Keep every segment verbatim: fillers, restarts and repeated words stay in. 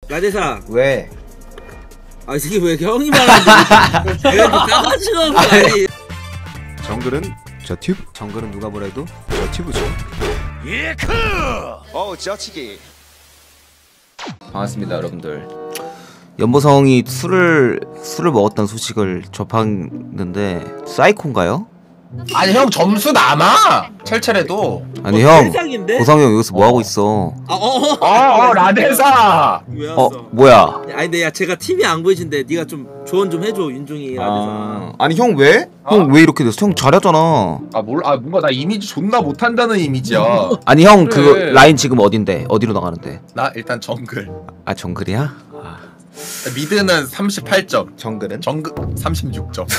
라데사 왜? 아 이 새끼 왜 형이 말하는데 왜 싸가지가 없어. 정글은 저 튜브. 정글은 누가 뭐래도 저 튜브죠. 예크! 어우 저치기. 반갑습니다 여러분들. 연보성이 술을 술을 먹었다는 소식을 접했는데 사이콘가요? 아니 형 점수 남아! 첼첼해도. 아니 어, 형 세상인데? 보성이 형 여기서 뭐하고 있어? 아, 어, 어. 어어 라데사! 왜 왔어? 어 뭐야? 아니 근데 야 제가 팀이 안 보이신데 네가 좀 조언 좀 해줘 윤중이 라데사. 아, 아니 형 왜? 어? 형 왜 이렇게 됐어? 형 잘하잖아. 아 몰라 아 뭔가 나 이미지 존나 못한다는 이미지야. 아니 형 그 그래. 라인 지금 어딘데? 어디로 나가는데? 나 일단 정글. 아 정글이야? 아. 미드는 삼십팔 점. 정글은? 정글 삼십육 점.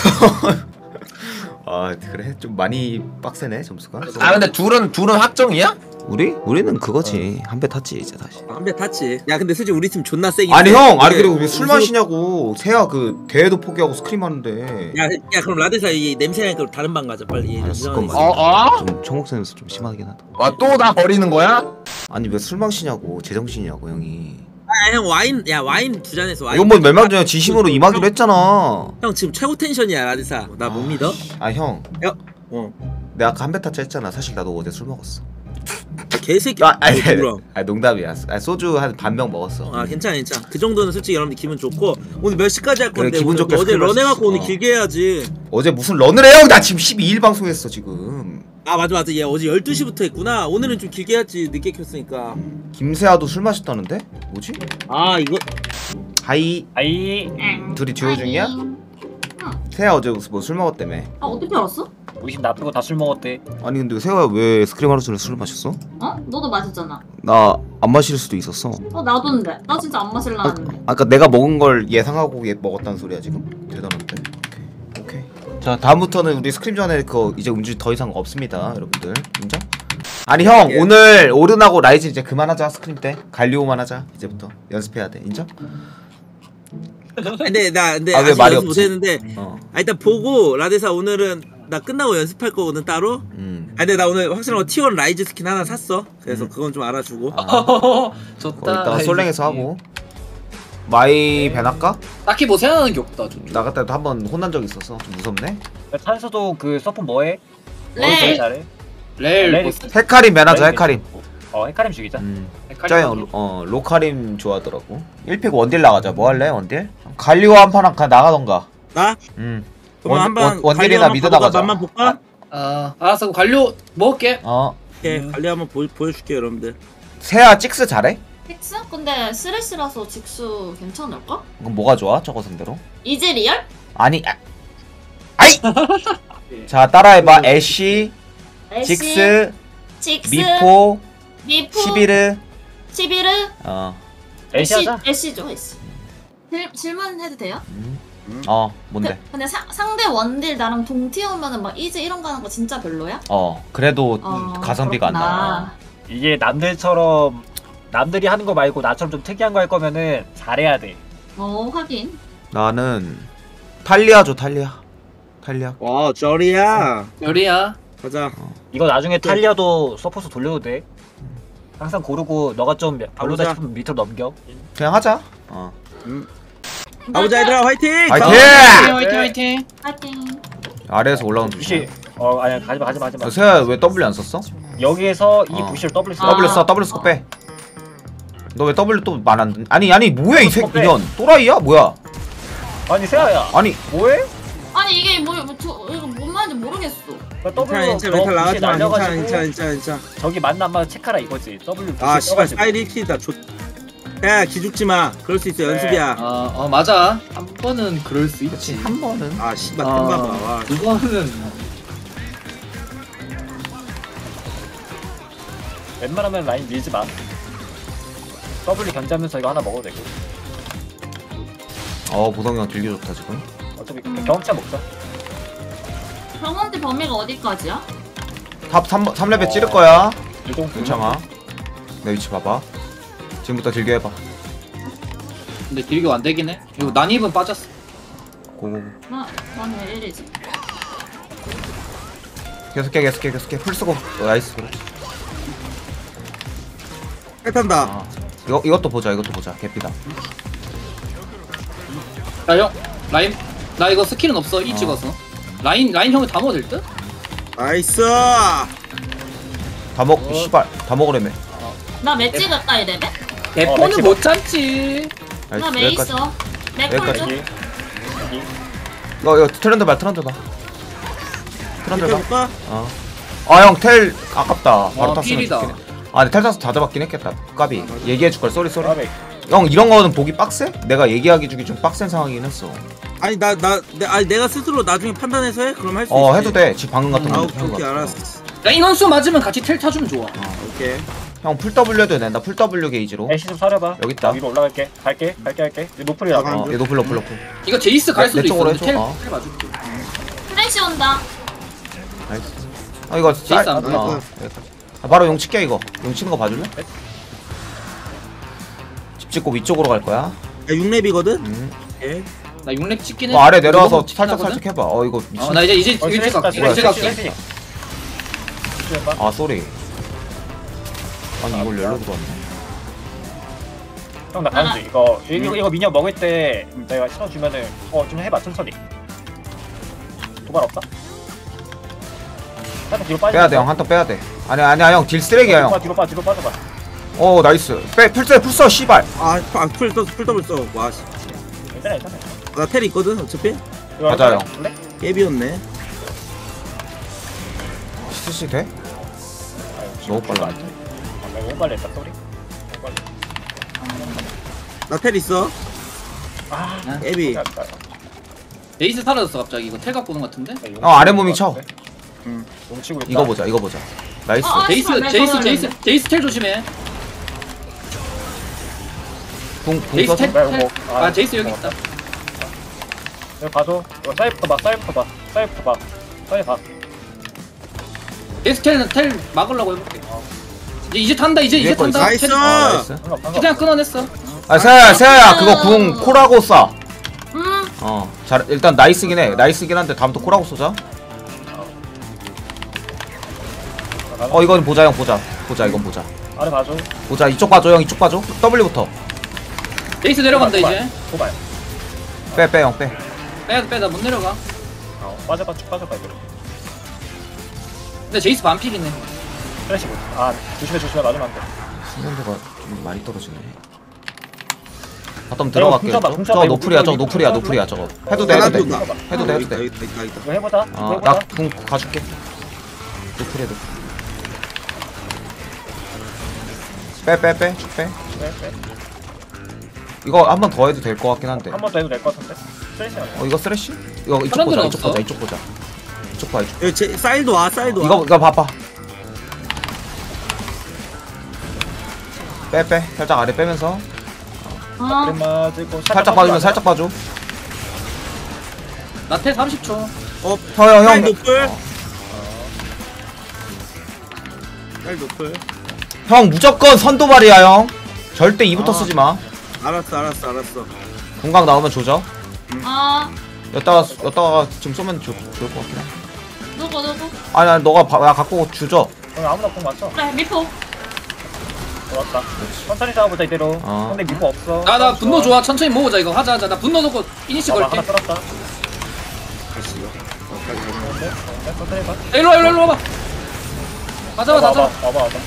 아 그래 좀 많이 빡세네 점수가. 아 근데 둘은 둘은 확정이야? 우리? 우리는 그거지. 한 배 탔지 이제 다시. 한 배 탔지. 야 근데 솔직히 우리 팀 존나 세긴 아니 해. 형 아니 이게 그리고 왜 술 무슨- 마시냐고. 세야 그 대회도 포기하고 스크림 하는데. 야, 야 그럼 라데사 이 냄새 나니까 다른 방 가자 빨리. 아, 이상하네. 잠깐만. 어 어? 좀 청국생에서 좀 심하긴 하다. 와 또 나 버리는 거야? 아니 왜 술 마시냐고. 제정신이냐고 형이. 아, 형 와인 야 와인 두 잔에서 와인. 이건 뭐 멸망 전에 진심으로 임하기로 했잖아. 형 지금 최고 텐션이야 라데사. 나 못 믿어? 아 형. 야, 어. 내가 아까 한 배 탔자 했잖아. 사실 나도 어제 술 먹었어. 개새끼. 아, 아니, 아니, 누구랑? 아니 농담이야. 아, 소주 한 반 병 먹었어. 아 괜찮아 괜찮아. 그 정도는 솔직히 여러분들 기분 좋고 오늘 몇 시까지 할 건데. 그래, 기분 오늘 좋게 어제 스크린 런해 할수 갖고 오늘 있어. 길게 해야지. 어제 무슨 런을 해요? 나 지금 십이 일 방송했어 지금. 아 맞아 맞아. 얘 어제 열두 시부터 했구나. 오늘은 좀 길게 해야지. 늦게 켰으니까. 김세아도 술 마셨다는데? 뭐지? 아 이거 하이. 아이 둘이 듀오 중이야? 세아 어제 뭐 술 먹었다며. 아 어떻게 알았어? 우리 집 놔두고 다 술 먹었대. 아니 근데 세아야 왜 스크림 하루 종일 술을 마셨어? 어? 너도 마셨잖아. 나 안 마실 수도 있었어. 어 나도인데. 나 진짜 안 마실라 하는데. 아까 내가 먹은 걸 예상하고 얘 먹었다는 소리야 지금? 대단한데. 오케이. 오케이. 자 다음부터는 우리 스크림 전에 그 이제 음주 더 이상 없습니다 여러분들. 인정? 아니 형 예. 오늘 오늘 오른하고 라이즈 이제 그만하자. 스크림 때 갈리오만 하자. 이제부터 연습해야 돼. 인정? 근데 나 근데 아, 왜 아직 말이 연습 없지? 못했는데 어. 아 일단 보고 라데사 오늘은 나 끝나고 연습할 거거든 따로. 음. 아 근데 나 오늘 확실한 거 티 원 라이즈 스킨 하나 샀어. 그래서 음. 그건 좀 알아주고. 좋다. 거기다가 솔랭에서 하고. 마이 벤 할까? 딱히 뭐 생각하는 게 없다. 좀. 나갔다 도 한 번 혼난 적 있어서 좀 무섭네. 찬수도 그 서폿 뭐해? 네. 어디 잘해? 렐. 렐. 뭐, 헤카림 벤 하자. 헤카림. 어 헤카림 죽이자. 음. 헷갈려. 짜요. 어 로카림 좋아하더라고. 일 픽 원딜 나가자. 뭐 할래 원딜? 갈리오 한 판 가 나가던가. 나? 음. 그럼 원- 한번 원- 원딜이나 미드 나가자. 맛만 볼까? 아, 알았어. 관료 먹을게. 어. 오케이 관리 한번 보, 보여줄게 여러분들. 세아 찍스 잘해? 텍스? 근데 쓰레쉬라서 직수 괜찮을까? 그럼 뭐가 좋아? 저거 상대로? 이제 리얼? 아니. 아. 아이. 자 따라해봐. 애쉬, 애쉬, 직스, 직스, 미포, 미포, 시비르. 시비르, 어. 애쉬 애쉬, 하자. 애쉬죠 애쉬. 질, 질문해도 돼요? 음. 어 뭔데? 그, 근데 사, 상대 원딜 나랑 동티어면은 막 이제 이런 거 하는 거 진짜 별로야? 어 그래도 어, 가성비가 안 나. 이게 남들처럼 남들이 하는 거 말고 나처럼 좀 특이한 거 할 거면은 잘해야 돼. 어 하긴. 나는 탈리아 줘 탈리아. 탈리아. 와 저리야. 요리야. 가자. 이거 나중에 탈리아도 서포트 돌려도 돼. 항상 고르고 너가 좀 별로다 가보자. 싶으면 밑으로 넘겨. 그냥 하자. 어. 가보자 얘들아 화이팅! 화이팅! 화이팅 화이팅 화이팅. 파이팅. 아래에서 올라오는 부시. 조심. 어 아니야 가지마 가지마 가지마. 너 세아 왜 W 안 썼어? 여기에서 이 어. 부시를 더블 써. 아. W 써 W 써 빼. 너 왜 W 또 말 안 듣? 아니 아니 뭐야 이 어, 새끼 빼. 년 또라이야 뭐야? 아니 세아야. 아니 뭐해? 아니 이게 뭐, 뭐 저, 이거 뭔 말인지 모르겠어. 그 괜찮아 W 괜찮아 멘탈 나가지 마. 괜찮아 날려가지고 괜찮아 괜찮아 괜찮아. 저기 맞나 안 맞나 체크하라 이거지. W 부시 아 씨발 써가지고. 스타일 일 킬이다. 좋. 야 기죽지 마. 그럴 수 있어 네. 연습이야. 어, 어 맞아. 한 번은 그럴 수 있지. 한 번은. 아 씨발 아, 템 봐봐. 와. 두 번은 웬만하면 라인 밀지 마. W 견제하면서 이거 하나 먹어도 되고. 어 보성이 형 되게 좋다 지금. 어차피 경험치 먹자. 병원대 범위가 어디까지야? 탑 삼 삼 레벨 찌를 거야. 이동 괜찮아. 내 위치 봐봐. 지금부터 딜교 해봐. 근데 딜교 안 되긴 해. 이거 난입은 빠졌어. 고고고. 나, 나는 왜 이러지? 계속해 계속해 계속해 풀 쓰고. 어, 나이스 그렇지. 탈탄다. 아. 이거 이것도 보자. 이것도 보자. 개피다. 야형 라인 나 이거 스킬은 없어 이 어. 찍어서 라인 라인 형이 다 먹어도 될 듯? 나이스. 다 먹. 씨발. 다 먹으래매. 나 맷지 가까이 되네? 대포는 맥시 못 참지. 나 메 있어. 맥콜 여기까지. 좀. 여기 여기 이거 이거 트렌드 봐. 트렌드 봐. 트렌드 봐. 해볼까? 어. 아 형 텔 아깝다. 바로 와, 탔으면 필이다. 좋긴 해. 아 근데 텔 타서 다 잡았긴 했겠다. 까비. 얘기해 줄걸. 쏘리 쏘리. 까비. 형 이런 거는 보기 빡세? 내가 얘기하기 주기 좀 빡센 상황이긴 했어. 아니 나 나 아니 내가 스스로 나중에 판단해서 해? 그럼 할 수 있어. 어 해도 돼. 지금 방금 같은 아 거. 오케이 오케이 알았어. 라인 원수 맞으면 같이 텔 타주면 좋아. 오케이. 형풀 W 해도 된다. 풀 W 게이지로. 애쉬 좀 사려봐. 여기 있다. 나 위로 올라갈게. 갈게. 갈게 할게. 노플이라고. 아, 어, 얘 노플 노플 노플. 이거 제이스 갈 내- 수도 내 쪽으로 있어. 해줘. 텔, 어. 텔 봐줄게. 플래시 온다. 나이스. 아 이거 쌀. 안 보여. 어. 아, 바로 용 칠게 이거. 용 치는 거 봐줄래? 집 짓고 위쪽으로 갈 거야. 야 육 렙이거든. 음. 오케이. 나 육 렙 찍긴 해. 어, 아래 내려와서 너무 살짝 찍긴 살짝 해봐. 어 이거 미친. 어, 나 이제 이제 어, 일찍 쓰레쉬다, 갈게. 쓰레쉬, 일찍 쓰레쉬, 갈게. 쓰레쉬. 해봐. 아 쏘리. 아니 이걸 열로 들어왔네. 형, 나 가는지 이거 이거 이거 미니언 먹을 때 내가 신호 주면은 어 좀 해봐 천천히. 도발 없다? 살짝 뒤로 빠져. 빼야 돼 형. 한 턴 빼야 돼. 아니야 아니야 형 딜 쓰레기야 형. 뒤로 빠 뒤로 빠져봐. 어 나이스. 빼 풀써 풀써 씨발. 아풀 써, 풀 더블 써. 와. 씨. 괜찮아 괜찮아. 나 텔 있거든 어차피. 이거 맞아요. 볼래? 깨비였네. 스시 돼? 너무 빨라. 아, 내가 너무 빨리 했다 소리. 너무 빨리. 나 텔 있어. 아, 깨비. 깜짝이야. 제이스 사라졌어 갑자기. 이거 텔 갖고 오는 것 같은데? 용 어 아래 몸이 쳐. 응. 용치고 있다. 이거 보자 이거 보자. 나이스. 어, 어. 제이스 아, 제이스 나 제이스 제이스 텔 조심해. 궁궁 제이스 써서. 텔 나 이거 텔. 뭐- 아 아, 제이스 여기 먹었다. 있다. 여기 봐줘. 이거 사이부터 봐 사이부터 봐 사이부터 봐 사이 봐. 제이스 텔은 텔 막으려고 해볼게. 이제 이제 탄다 이제 이제 위에 거 탄다. 나이스. 텔- 아 나이스. 상관 상관. 그냥 끊어냈어. 아 세아야 세아야 그거 궁 콜하고 쏴. 음. 어, 잘 일단 나이스긴 해. 나이스긴 한데 다음부터 콜하고 쏘자. 어 이건 보자 형 보자. 보자 이건 보자. 아래 봐줘. 보자 이쪽 봐줘 형 이쪽 봐줘. W부터 제이스 내려간다 도발, 이제. 도발. 빼 빼 형 빼. 빼야 돼 빼. 나 못 내려가. 어, 빠져봐 쭉 빠져봐 이거. 근데 제이스 반필이네. 플래시 못. 아 조심해 조심해 맞으면 안 돼. 순간도가 좀 많이 떨어지네. 바텀 야, 들어갈게. 궁 쳐봐, 저- 궁 저거 쳐봐. 노플이야 저거 이거 노플이야 궁 노플이야 저거. 해도 돼 하나 해도 돼. 쏜다. 해도 돼, 어, 해도 있다, 돼. 있다, 있다, 있다. 이거 해보자. 이거 어, 해보자. 나궁 가줄게. 노플해 노플. 빼빼 빼. 쭉 빼. 네, 네. 이거 한 번 더 해도 될 것 같긴 한데. 한 번 더 해도 될 것 같은데. 플래시 아니야? 어 이거 쓰레쉬? 이거 이쪽 사람들은 보자 이쪽 없어? 보자 이쪽 보자. 이쪽 봐 이쪽. 여기 제, 사이드 와 사이드 와. 이거 이거 봐봐. 빼 빼. 살짝 아래 빼면서. 어. 그래 맞고 살짝 봐주면 살짝 봐줘. 나 텔 삼십 초. 어. 서영 형. 사이드 노플. 어. 사이드 노플. 형 무조건 선도발이야 형. 절대 이부터 아. 쓰지 마. 알았어 알았어 알았어. 공각 나오면 조져. 아. 여따가 여따가 지금 쏘면 좋, 좋을 것 같긴 해. 누구 누구? 아니 아니 너가 바, 야, 갖고 주죠. 그럼 아무나 공 맞춰. 그래 미포. 좋았다. 천천히 싸워보자 이대로. 어. 상대 미포 없어. 나 나 분노 좋아. 천천히 모으자 이거 하자 하자. 나 분노 놓고 이니시 하나 걸게. 하나 끌었다. 다시 이거. 여기까지 가면. 좋은데? 좋은데? 천천히 해봐. 야, 일로 와 일로 와, 일로 와봐. 가져와 와봐 가져와. 와봐 와봐.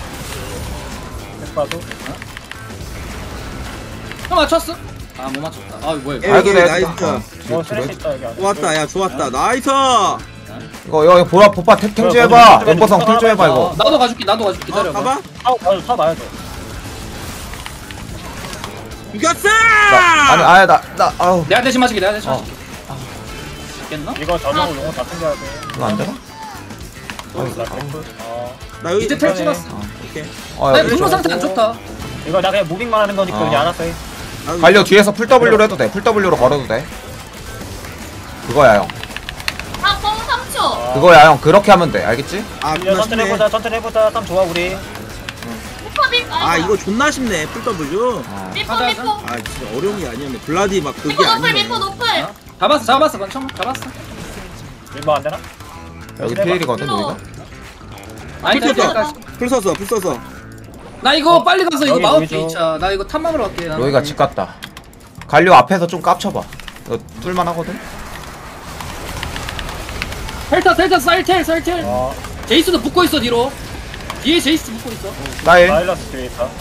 계속 봐줘. 형 맞췄어? 아 못 맞췄다. 아 이거 뭐야 이거. 예. 알고 여기 내 나이스. 어 쓰레쉬 있다 여기 안에. 좋았다 야 좋았다 나이스. 이거 이거 보라 보파 탱탱 좀 해봐. 멤버성 탱 좀 해봐 이거. 어, 나도 가줄게 나도 가줄게 어 기다려봐. 가봐. 타워 봐줘 타워 봐야죠. 이겼어. 나, 아니 아니 나나 아우 내가 대신 마실게 내가 대신 어. 마실게. 있겠나? 이거 전용으로 용어 다 챙겨야 돼. 이거 안 되나? 또 있어. 어. 나 여기 이제 텔 찍었어. 오케이. 어 나 야, 분노 상태 안 좋다. 이거 나 그냥 무빙만 하는 거니까 어. 그냥 알아서 해. 나도 갈려 뒤에서 풀 W로 해도 돼. 풀 W로 걸어도 돼. 그거야 형. 아뽕 삼 초. 어. 그거야 형. 그렇게 하면 돼. 알겠지? 아 이제 존나 천천히 쉽네. 해보자 천천히 해보자. 참 좋아 우리. 미포 미포. 아 이거 존나 쉽네 풀 W. 어. 미포 하자, 미포. 아 진짜 어려운 게 아니었네. 블라디 막 그게 미포 노플 아니네. 미포 노플. 어? 잡았어 잡았어 권총 잡았어. 일번 안 되나? 여기 피일이거든 우리가. 아니 풀 텔 썼어. 까지. 풀 썼어 풀 썼어. 나 이거 빨리 가서 이거 여기 마법 보이죠? 있자. 나 이거 탐방으로 갈게. 나. 로이가 집 갔다. 갈려 앞에서 좀 깝쳐봐. 이거 뚫만 하거든. 텔타 텔타 쌀텔 쌀텔. 어 제이스도 붙고 있어 뒤로. 뒤에 제이스 붙고 있어. 나일. 사일러스 뒤에 있다.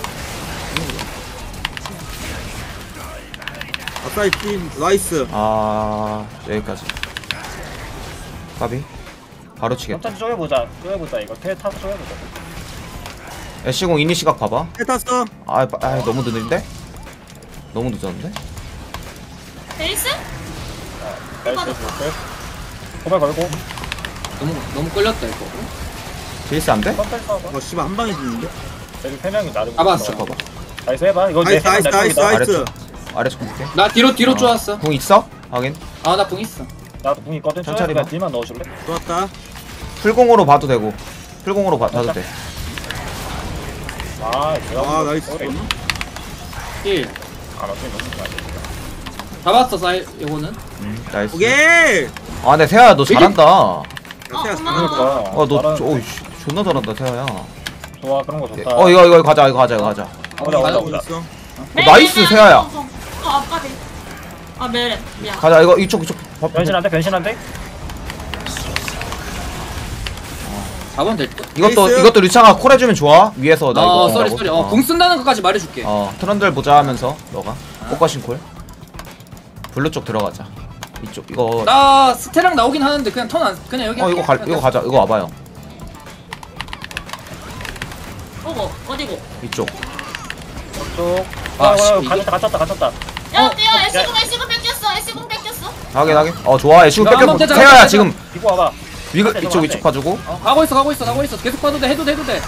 아싸 팀 나이스. 아 여기까지. 까비. 바로 치겠다. 천천히 쪼개보자. 쪼개보자 이거. 텔 타서 쪼개보자. 애쉬공 이니 시각 봐봐. 해 탔어. 아, 아 너무 느린데? 너무 늦었는데? 베이스? 나이스 오케이. 고발 걸고. 너무 너무 끌렸다 이거. 제이스 안 돼? 컨텐츠 봐봐. 어 씨발 한 방에 죽는데. 여기 세 명이 나를 잡았어. 봐봐. 나이스 해봐. 이거 내 나이스 나이스 나이스 생각 나이스. 아래 좀 볼게. 나 뒤로 뒤로 어. 쪼았어. 궁 있어? 확인. 아 나 궁 있어. 나도 궁 있거든. 천천히 그냥 봐. 딜만 넣어줄래? 좋았다. 풀공으로 봐도 되고. 풀공으로 봐, 봐도 돼. 아 아 나이스. 힐. 아 나중에 넣는 거 아니야. 잡았어 쌀 이거는. 음, 나이스. 오케이. 아, 근데 세아야 너 잘한다. 어, 야, 고마워. 그러니까. 어, 너, 나랑- 저, 어이, 존나 잘한다, 세아야. 좋아 그런 거 좋다. 어, 이거, 이거 가자, 이거 가자, 이거 가자. 오자 오자 어, 오자. 있어. 어, 나이스, 세아야. 어, 아까비. 아, 메레. 미안. 가자, 이거, 이쪽, 이쪽. 봐, 변신한데 변신한데? 잡으면 될 듯. 이것도, 나이스. 이것도 류창아 콜 해주면 좋아. 위에서 나 이거. 어 쏘리 본다고. 쏘리. 어궁 쓴다는 것까지 말해줄게. 어, 트런들 보자 하면서, 너가. 꽃가신 콜. 블루 쪽 들어가자. 이쪽, 이거. 나 스테랑 나오긴 하는데 그냥 턴 안 그냥 여기. 어, 이거 가, 이거 가자. 이거 와봐요. 어고, 어디고? 이쪽. 쪽. 아, 아, 씨, 아, 이게- 갇혔다 갇혔다 갇혔다. 야, 어, 뛰어. 애쉬공, 애쉬공 뺏겼어. 애쉬공 뺏겼어. 하긴, 하긴. 어, 좋아. 애쉬고 이거 한번 뺏겨. 떼자, 세아야, 한번 떼자. 지금. 이거 와봐. 위그, 떼자, 이쪽, 떼자. 이쪽 봐주고. 어 가고 있어 가고 있어 가고 있어. 계속 봐도 돼 해도 돼 해도 돼.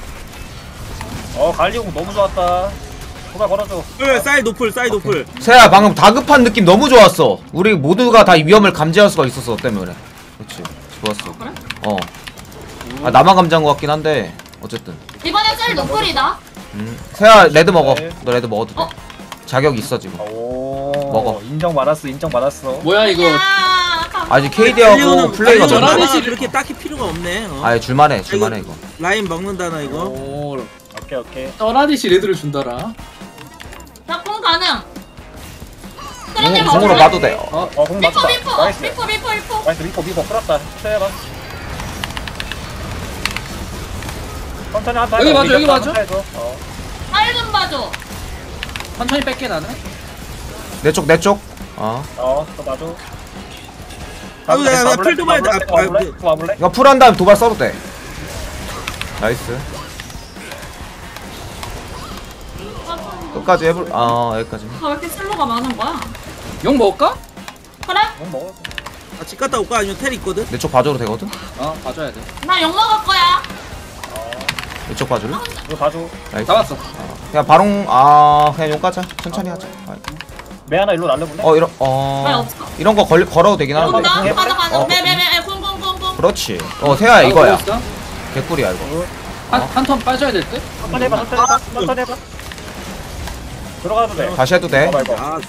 어 갈리공 너무 좋았다. 고발 걸어줘. 풀 사이 노플 사이 노플. 세야 방금 다급한 느낌 너무 좋았어. 우리 모두가 다 이 위험을 감지할 수가 있었어. 너 때문에. 그렇지. 좋았어. 그래? 어. 아 나만 감지한 것 같긴 한데 어쨌든. 이번에 쌀 노플이다. 음. 세야 레드 먹어. 네. 너 레드 먹어도 돼. 어? 자격 있어 지금. 오. 먹어. 인정 받았어 인정 받았어. 뭐야 이거. 야, 감사합니다. 아직 케이디하고 플레이가 아니, 너무. 저라니- 아, 그렇게 딱히 필요가 없네. 어. 아예 줄만해. 줄만해 이거. 라인 먹는다나 이거. 오. 오케이 오케이. 떠라디시 레드를 준다라. 나 공 가능. 공, 공으로 봐도 돼. 어. 어. 어공 미포 맞다. 미포 나이스. 미포 미포 미포. 나이스 미포 미포 풀었다. 해봐. 천천히 한타. 여기 맞아, 여기 맞아. 어. 쌀 좀 봐줘. 천천히 뺄게 나는. 내 쪽 내 쪽. 어. 어. 또 맞아. 아유, 야, 야, 풀 좀 해야 돼. 아, 아, 와볼래? 와볼래? 이거 풀한 다음 도발 써도 돼. 나이스. 끝까지 해볼. 아 여기까지. 아, 왜 이렇게 슬로가 많은 거야? 용 먹을까? 그래? 공 먹어. 아, 집 갔다 올까? 아니면 텔 있거든? 내 쪽 봐줘도 되거든. 어 봐줘야 돼. 나 욕 먹을 거야. 내 쪽 봐줄래? 이거 봐줘. 나이스. 잡았어. 어, 그냥 바롱 아 그냥 용 가자. 천천히 하자. 아, 매 하나 일로 날려볼래? 어 이런 왜 어 없어? 이런 거 걸, 걸어도 되긴 하는데. 온다. 공 가자 가자. 어. 매매매 공공공공. 그렇지. 어 세야 이거야. 나도 보고 있어. 개꿀이야 이거. 한한턴 빠져야 될 듯. 천천히 해봐 천천히 해봐 천천히 해봐. 들어가도 돼. 다시 해도 돼. 봐봐 이거. 아,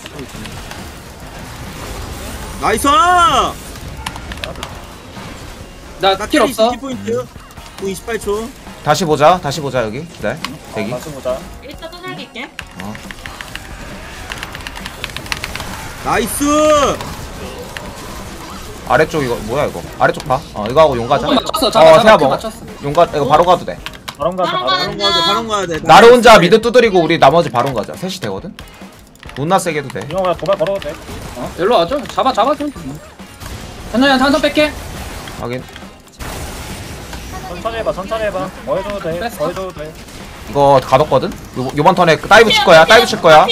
나이스! 나 나킬 없어. 십 포인트. 구 이십팔 초. 다시 보자. 다시 보자 여기. 기다려. 대기. 다시 보자. 이따 또 살릴게. 어. 나이스! 아래쪽 이거 뭐야 이거? 아래쪽 봐. 어 이거 하고 용 가자. 어, 맞췄어. 어 잡아 세야 잡아. 먹어. 맞췄어. 용 가. 이거 바로 가도 돼. 바로 가자 바로 바로 가는 바론 가야 돼, 바론 가야 돼. 나를 혼자 미드 두드리고 우리 나머지 바론 가자. 셋이 되거든. 존나 세게 해도 돼. 이거 그냥 도발 걸어도 돼. 어 일로 와줘. 잡아 잡아 좀. 천천히 한턴 뺄게. 확인. 천천히 해봐 천천히 해봐. 뭐 해줘도 돼. 뺐어? 뭐 해줘도 돼. 이거 가뒀거든. 요 요번 턴에 다이브 칠 거야. 다이브 칠 거야.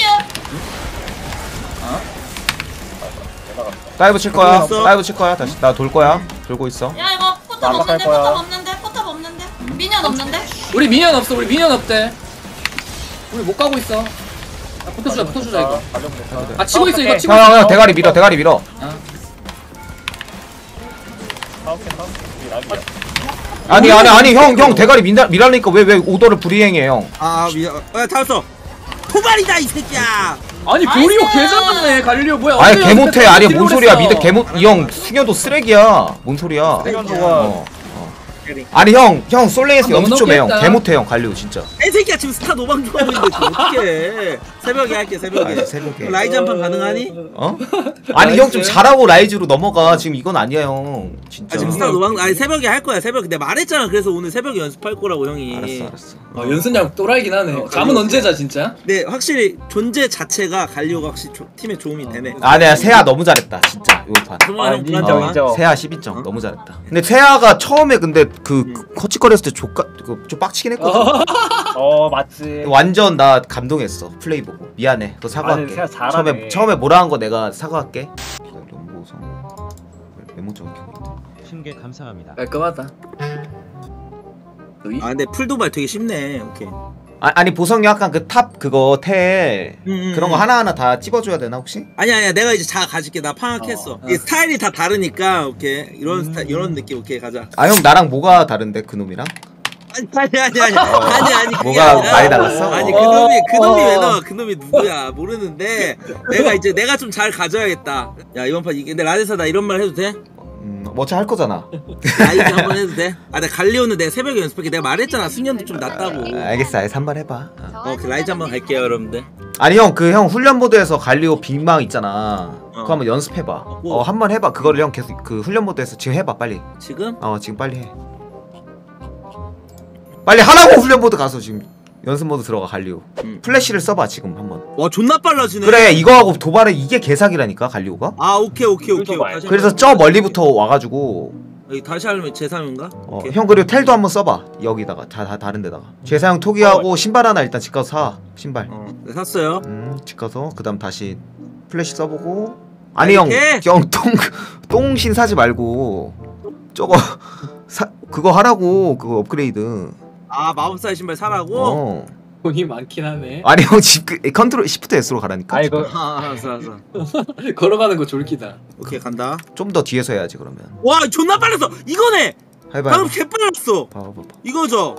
내려갔어. 다이브 칠 거야. 가고 있어. 다이브 칠 거야. 다시 나 돌 거야. 돌고 있어. 야 이거 포탑 나도 갈 없는데 거야. 포탑 없는데 포탑 없는데 미니언 없는데. 우리 미니언 없어. 우리 미니언 없대. 우리 못 가고 있어. 야, 붙어주자 붙어주자 이거. 가져보겠다. 아 치고 있어 이거 치고 형, 형, 있어. 형, 대가리 밀어, 대가리 밀어. 사오케 사오케. 이 낙이야. 아니, 아니, 아니, 형, 형, 대가리 밀라, 밀라니까 왜, 왜 오더를 불이행해, 형. 아, 미안. 아, 잡았어. 토발이다, 이 새끼야! 아니 보리오 개잘하네. 갈리오 뭐야? 아니, 언제 개 못해. 연습했다고 아니, 뭔 딜을 소리야. 했어. 미드 개 못, 이 형, 승현도 쓰레기야. 뭔 소리야. 세견도가 어, 어. 아니 형, 형 솔랭에서 아, 연습 너무 좀 해 형. 높겠다. 개 못해 형 갈리오 진짜. 이 새끼야 지금 스타 노방 좋아하고 있는데 어떻게? 새벽에 할게 새벽에. 아, 새벽에. 라이즈 한 판 가능하니? 어? 아니 형 좀 잘하고 라이즈로 넘어가. 지금 이건 아니야 형. 진짜. 아 지금 스타 노방 아니 새벽에 할 거야 새벽에 내가 말했잖아. 그래서 오늘 새벽에 연습할 거라고 형이. 알았어 알았어. 어, 연습량 또라이긴 하네. 어, 잠은 갈리오. 언제 자 진짜? 근데 확실히 존재 자체가 갈리오가 확실히 조, 팀에 도움이 되네. 아 내가 세아 너무 잘했다 진짜 이번 판. 정말 형 인정, 불안정한. 인정. 세아 십이 점 너무 잘했다. 근데 세아가 처음에 근데 그 커치거렸을 때 족가 그좀 빡치긴 했거든. 어 맞지. 완전 나 감동했어 플레이 보고. 미안해. 너 사과할게. 아니, 세아 잘하네. 처음에 처음에 뭐라 한 거 내가 사과할게. 연보성 메모장 켜고 있네. 신개 감사합니다. 깔끔하다. 너희? 아 근데 풀도발 되게 쉽네. 오케이. 아, 아니 보성이 약간 그 탑 그거 텔 음, 음, 그런 거 음. 하나하나 다 찝어줘야 되나 혹시? 아니야 아니야 내가 이제 자 가질게. 나 파악했어. 어. 이게 스타일이 다 다르니까 오케이 이런 스타일 이런 느낌 오케이 가자. 아 형 나랑 뭐가 다른데 그 놈이랑? 아니 아니 아니 아니 아니 아니 그게 뭐가 아니라- 많이 달랐어? 아니 어. 그 놈이 그 놈이 어. 왜 나와? 그 놈이 누구야 모르는데 내가 이제 내가 좀 잘 가져야겠다. 야 이번 판 이게 근데 라데사 나 이런 말 해도 돼? 음 어차피 할 거잖아. 라이즈 한번 해도 돼? 아 내가 갈리오는 내가 새벽에 연습할게. 내가 말했잖아 숙련도 좀 낮다고. 아, 알겠어 알겠어 한 번 해봐. 어. 어, 그 라이즈 한번 갈게요 여러분들. 아니 형 그 형 훈련 모드에서 갈리오 빅망 있잖아. 그거 한번 연습해봐. 뭐? 어 한 번 해봐. 그거를 형 계속 그 훈련 모드에서 지금 해봐 빨리. 지금? 어 지금 빨리 해. 빨리 하라고 훈련 모드 가서 지금 연습 모드 들어가 갈리오. 음. 플래시를 써봐 지금 한번. 와 존나 빨라지네. 그래 이거하고 도발은 이게 개사기라니까 갈리오가. 아 오케이 오케이 오케이. 풀도발. 다시 그래서 한번. 저 멀리부터 와가지고 여기 다시 하려면 제삼인가? 어, 오케이. 형 그리고 텔도 한번 써봐 여기다가 다, 다 다른 데다가 제사형 토기하고 신발 하나 일단 집 가서 사 신발. 어, 네, 샀어요. 음집 가서 그 다음 다시 플래시 써보고. 아니 형 이렇게? 형 똥 똥신 사지 말고 저거 사 그거 하라고 그거 업그레이드. 아 마법사의 신발 사라고? 어 돈이 많긴 하네. 아니 형집 그, 컨트롤 시프트 S로 가라니까. 아이고 아 알았어 알았어. 걸어가는 거 졸기다. 오케이 간다. 좀 더 뒤에서 해야지 그러면. 와 존나 빨랐어. 이거네. 해봐. 방금 해봐. 개 빨랐어. 봐봐 봐봐. 이거죠.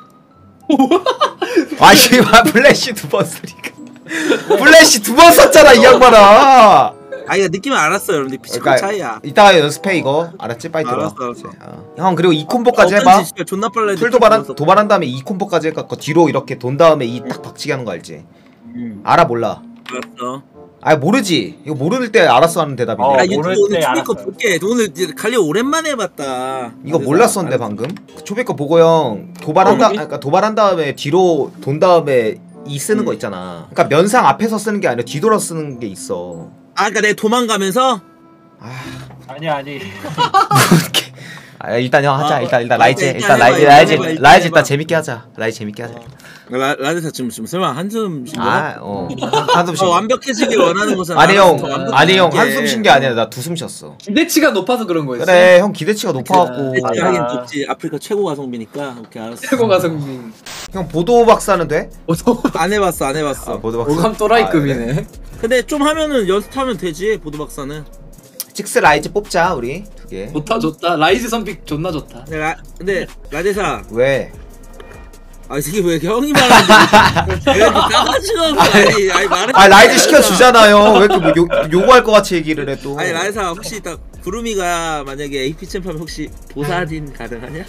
아 씨발 플래시 두 번 쓰니까. 플래시 두 번 썼잖아 이 양반아. 아 이거 느낌은 알았어 여러분들. 피치컬 그러니까 차이야. 이따가 연습해 이거. 알았지? 빨리 들어. 알았어, 알았어. 어. 형 그리고 이 콤보까지 해봐. 어, 진짜 존나 빨라. 풀 도발한 도발한 다음에 이 콤보까지 해갖고 뒤로 이렇게 돈 다음에 이 딱 박치기 하는 거 알지? 음, 알아 몰라? 알았어. 아 모르지. 이거 모를 때 알았어 하는 대답이네. 어, 나 모를 유튜브 오늘 때 초비 거 알았어요. 볼게. 오늘 이제 갈리오 오랜만에 해봤다. 이거 그래서 몰랐었는데 알았어. 방금. 초비 거 보고 형 도발한 다 어, 그러니까 도발한 다음에 뒤로 돈 다음에 이 쓰는 거 있잖아. 그러니까 면상 앞에서 쓰는 게 아니라 뒤돌아 쓰는 게 있어. 아 그러니까 내가 도망가면서 아 아니 아니. 이렇게. 아 일단 형 하자. 아, 일단 일단 아, 라이즈 일단 일단 해봐, 라이즈 일단 라이즈 해봐, 일단 라이즈 해봐. 일단 재밌게 하자. 라이즈 재밌게 하자. 라, 라데사 지금 지금 설마 한숨 쉰 거야? 아 어. 한숨 쉬. 어, 완벽해지길 원하는 거잖아. 아니 형 더 완벽하게. 아니 형 한숨 쉰 게 아니라 나 두 숨 쉬었어. 기대치가 높아서 그런 거였어. 그래 형 기대치가 높아갖고. 그치, 아. 하긴 높지. 아프리카 최고 가성비니까. 오케이 알았어. 최고 가성비. 형 보도 박사는 돼? 안 해봤어 안 해봤어. 아, 보도 박사. 오감 또라이급이네. 근데 좀 하면은 연습하면 되지 보도 박사는. 직스 라이즈 뽑자 우리 두 개. 좋다 좋다. 라이즈 선픽 존나 좋다. 근데, 라, 근데 라데사 왜? 아 이 새끼 왜 이렇게 형이 말하는데 왜 이렇게 까가지고 아니 아니 말해. 아 라이즈 시켜주잖아요. 왜 이렇게 뭐 요, 요구할 것 같이 얘기를 해 또. 아니 라데사 혹시 딱 구름이가 만약에 에이피 챔프하면 혹시 보사딘 가능하냐?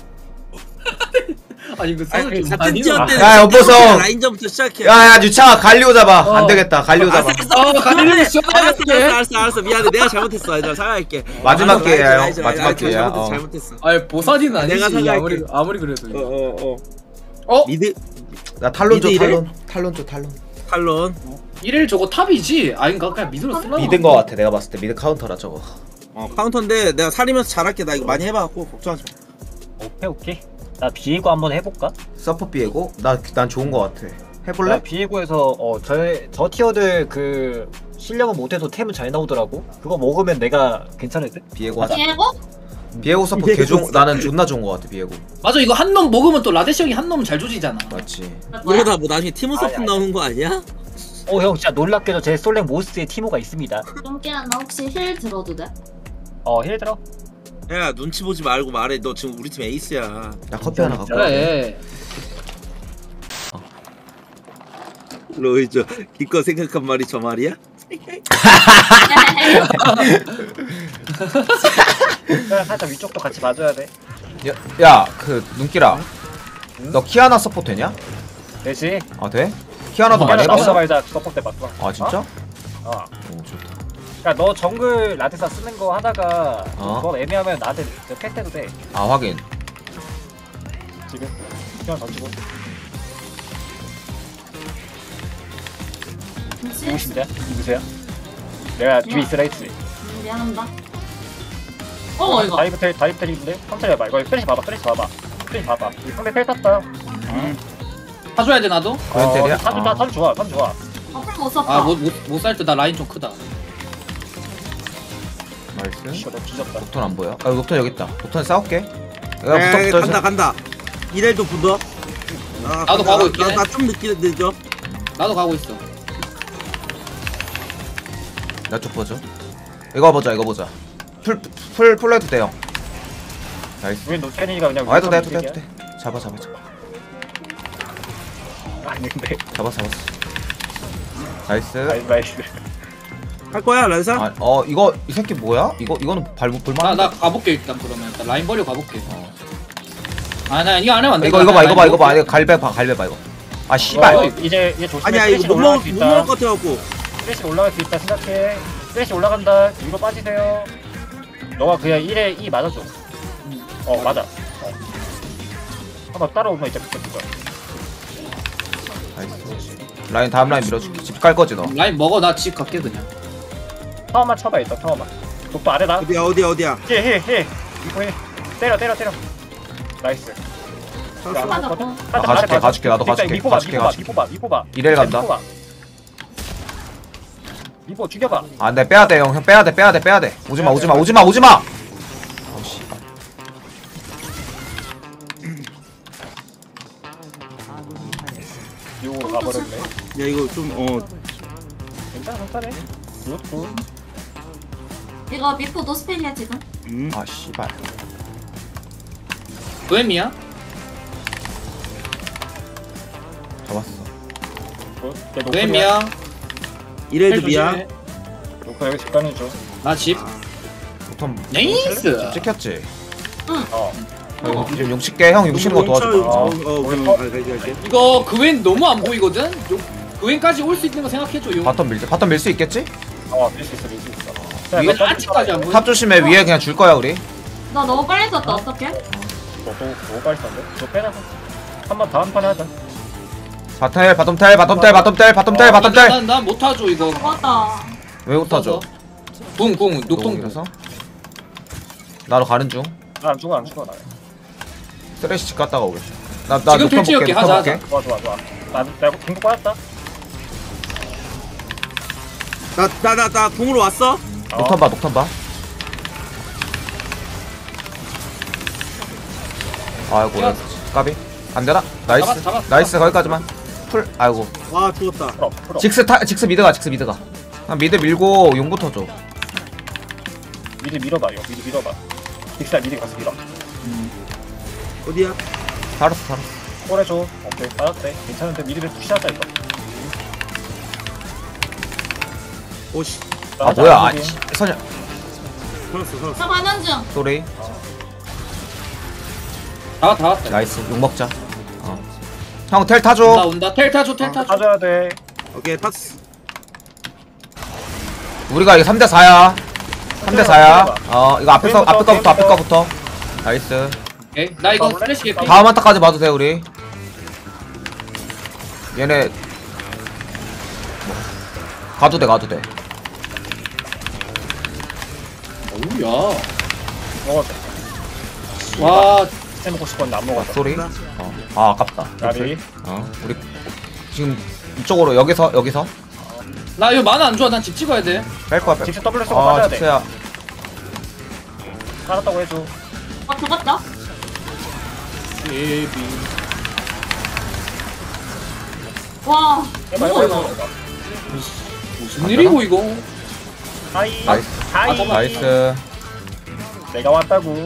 아니 이거 아니 써줄 좀 같은 많이 티어 나. 때는 야, 여보성. 라인전부터 시작해. 야야 유창아 갈리오 잡아. 어. 안 되겠다. 갈리오 잡아. 어, 갈리오 시원하게 알았어, 할게. 알았어, 알았어, 알았어. 미안해, 내가 잘못했어. 얘들아, 사과할게. 마지막 알았어, 기회야, 알았어, 형. 알았어, 마지막 알았어, 기회야. 잘못했어, 어. 잘못했어. 아니 보사디는 아니지. 내가 사과할게. 아무리 아무리 그래도. 어, 어, 어. 어? 미드 나 탈론 줘 미드 이래? 탈론. 탈론 줘 탈론. 탈론. 이일 저거 탑이지. 아닌가 그냥 미드로 쓰나? 미드인 거 같아 내가 봤을 때 미드 카운터라 저거. 어, 카운터인데 내가 살리면서 잘할게. 나 이거 많이 해봐갖고 걱정하지 마. 오케이 오케이. 나 비에고 한번 해볼까? 서퍼 비에고 나난 좋은 거 같아. 나 해볼래? 비에고에서 어저저 티어들 그 실력은 못해도 템은 잘 나오더라고. 그거 먹으면 내가 괜찮을 듯? 비에고 하자. 비에고? 비에고 서퍼 비에고 개좋은 서퍼. 나는 존나 좋은 거 같아 비에고. 맞아 이거 한 놈 먹으면 또 라데시 형이 한 놈은 잘 조지잖아. 맞지. 이러다 뭐 나중에 티모 아니, 서프 아니. 나오는 거 아니야? 어 형 진짜 놀랍게도 제 솔랭 모스에 티모가 있습니다. 똥기야 나 혹시 힐 들어도 돼? 어 힐 들어. 야 눈치 보지 말고 말해. 너 지금 우리 팀 에이스야. 야 커피 하나 갖고 와. 그래. 로이저 기껏 생각한 말이 저 말이야? 그냥 살짝 위쪽도 같이 봐줘야 돼. 야 그 눈길아 너 키아나 서포트 되냐? 되지? 아 돼? 키아나도 많이 나보다 해봤어? 말자 서포트 해봤어. 아 진짜? 어? 어. 오 좋다. 그니까 너 정글 라데사 쓰는 거 하다가 어? 그거 애매하면 나한테 팩 때도 돼. 아 확인. 지금 그냥 던지고. 뭐지? 누구신데? 누구세요? 내가 뒤에 있으라 했지. 음, 미안합니다. 어 이거. 다이브 텔 다이브 텔인데 천천히 해봐. 이거 플래시 봐봐. 플래시 봐봐. 플래시 봐봐. 이 상대 텔 탔다. 사줘야 돼 나도? 그랜텔이야? 선 좋다. 선 좋아. 선 좋아. 앞을 못 썼다. 아못못못 때 나 라인 좀 크다. 나이스. 씨너 뒤졌다. 녹턴 안 보여? 아 녹턴 여기 있다. 녹턴 싸울게. 내가 야, 붙어 붙어. 간다 간다. 이렐도 붙어. 아, 나도 가고 있긴 해. 나좀 늦게 늦어. 나도 가고 있어. 나쪽 보죠. 이거 보자 이거 보자. 풀풀 풀로 해도 돼요. 나이스. 왜 노태니가 그냥 아 해도 돼 해도 돼 위에서 해도 돼. 잡아 잡아 잡아. 아닌데. 잡아 잡았어. 나이스. 나이스 나이스. 할 거야 란사? 아, 어 이거 이 새끼 뭐야? 이거 이거는 발부 볼만. 나 나 가볼게 일단 그러면 일단 라인 버리고 가볼게. 아나 이거 안 하면 안 돼. 이거 이거 봐 이거 봐 이거 봐 이거 갈배 봐 갈배 봐 이거. 아 씨발. 어, 이제 이제 조심해. 아니야 이거 못 먹을 못 먹을 것 같아갖고. 플래시 올라갈 수 있다 생각해. 플래시 올라간다. 위로 빠지세요. 너가 그냥 일에 이 맞아줘. 어 맞아. 어. 한번 따라오면 이제 붙을 거야. 나이스. 라인 다음 라인 밀어줄게. 집 갈 거지 너. 라인 먹어 나 집 갈게 그냥. 타워만 쳐봐 일단 타워만. 독도 아래다. 어디야 어디야 어디야. 힐힐힐 이거 힐. 때려 때려 때려. 나이스. 맞았고. 나 가줄게, 가줄게, 나도 가줄게, 미포 봐 가줄게, 미포 봐 가줄게. 미포 봐 미포 봐. 이래 간다. 미포 봐. 미포 죽여봐. 아, 네 빼야 돼, 형. 형 빼야 돼, 빼야 돼, 빼야 돼. 오지 마, 오지 마, 오지 마, 오지 마. 아우 씨발. 이거 가버렸네. 야 이거 좀어 괜찮아 괜찮아. 굿 굿. 이거 미포 노스펠이야 지금. 음. 아 씨발. 노엠이야? 잡았어. 굿. 야, 노플이야. 노엠이야. 이렐도 미야. 노플 여기 직관해 줘. 나 집. 보통 네이스. 찍혔지. 어. 형, 좀 용칠게, 형 용치는 거 도와줘. 어, 어. 어, 우리 그럼 터- 갈게 갈게. 이거 그웬 너무 안 보이거든. 요 그웬까지 올 수 있는 거 생각해줘. 용. 바텀 밀, 바텀 밀 수 있겠지? 어, 밀 수 있어, 밀 수 있어. 이거 아직까지 안 보여. 탑 조심해, 위에 그냥 줄 거야 우리. 나 너무 빨리 썼다 어떡해? 너도 너무 빨리 썼는데? 너 빼놔서. 한번 다음 판에 하자. 바텀, 바텀 텔, 바텀 텔, 바텀 텔, 바텀 텔, 바텀 텔. 난난 못하죠 이거. 맞다. 왜 못하죠? 궁궁 녹통. 그래서 나로 가는 중. 나안 죽어, 안 죽어, 나. 쓰레쉬 집 갔다가 오겠지. 나, 나 지금 녹턴 텔 볼게, 찍을게, 녹턴 하자, 볼게. 좋아, 좋아, 좋아. 나, 나 이거 공격 받았다. 나나 나 나 궁으로 왔어? 녹턴 봐, 녹턴 봐. 아이고, 야. 까비. 안 되나? 나이스. 잡았어, 잡았어. 나이스, 거기까지만. 풀, 아이고. 와 죽었다. 풀어, 풀어. 직스 타, 직스 미드가, 직스 미드가. 아, 미드 밀고 용부터 줘. 미리 밀어봐, 이거. 미리 밀어봐. 빅살 미리 가서 밀어. 어디야? 살았어, 살았어. 콜해줘. 오케이, 받았대. 괜찮은데 미리 푸시하자, 이거. 오씨. 나 아, 하자, 뭐야. 하자. 아, 씨, 선야. 살았어 살았어. 저 가는 중. 쏘리. 다 다 왔다. 나이스. 욕 먹자. 어. 형, 텔 온다 타줘. 온다. 텔 타줘 텔 타줘. 타줘야 돼. 오케이 탔어. 우리가 이거 삼 대 사야. 삼 대 사야. 어, 이거 앞에서, 앞에 거부터, 앞에 거부터. 나이스. 오케이. 나 이거 플래시 개피. 다음 한타까지 봐도 돼, 우리. 얘네. 가도 돼, 가도 돼. 오야. 먹었어. 와. 해 먹고 싶었는데 안 아, 먹었어. 쏘리. 어. 아, 아깝다. 나비. 어, 우리 지금 이쪽으로 여기서 여기서 나 이거 만화 안 좋아. 난 집 찍어야 돼. 뺄 거야. 뺄. 직스 W 쓰고 아, 빠져야 돼. 직스야. 살았다고 해줘. 아 죽었다. 예비. 와. 해봐, 해봐, 해봐. 해봐. 무슨 일이고 이거? 하이. 나이스. 하이. 나이스. 내가 왔다고.